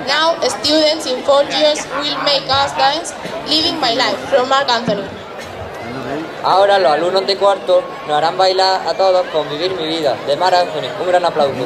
Now, students in 4 years will make us dance Living My Life from Marc Anthony. Ahora los alumnos de cuarto nos harán bailar a todos con Vivir mi vida, de Marc Anthony. Un gran aplauso.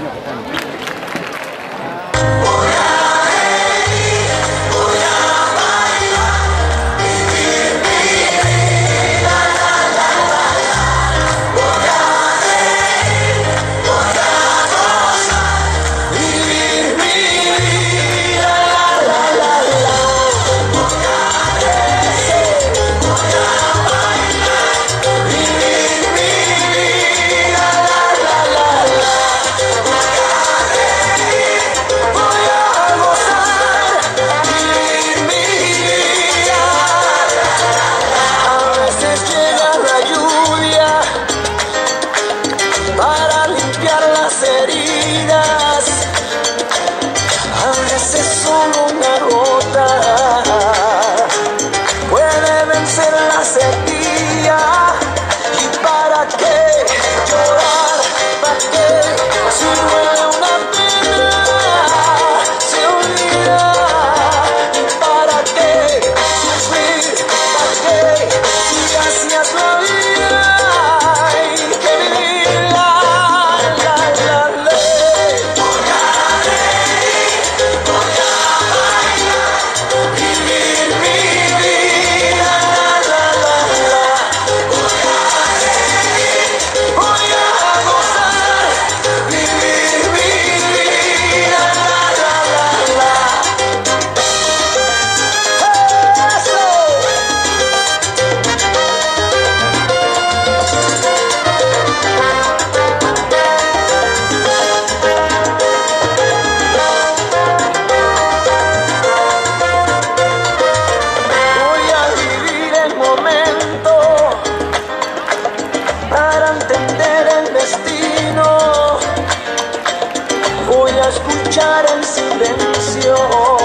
Escuchar el silencio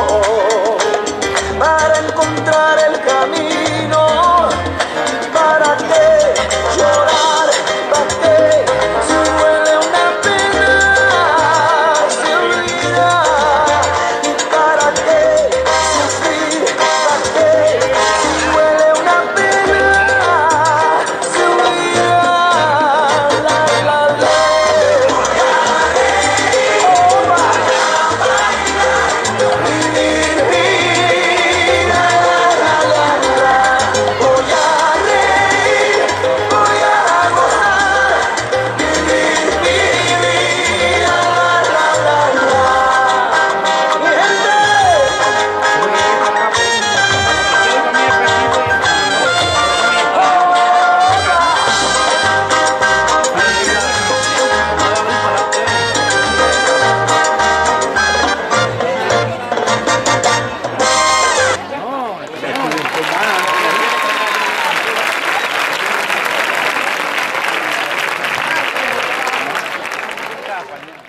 para encontrar el camino. ¿Para qué llorar? ¿Para qué? Si duele una pena se olvida. ¿Y para qué sufrir? ¿Para qué? Si duele una pena se olvida. Español.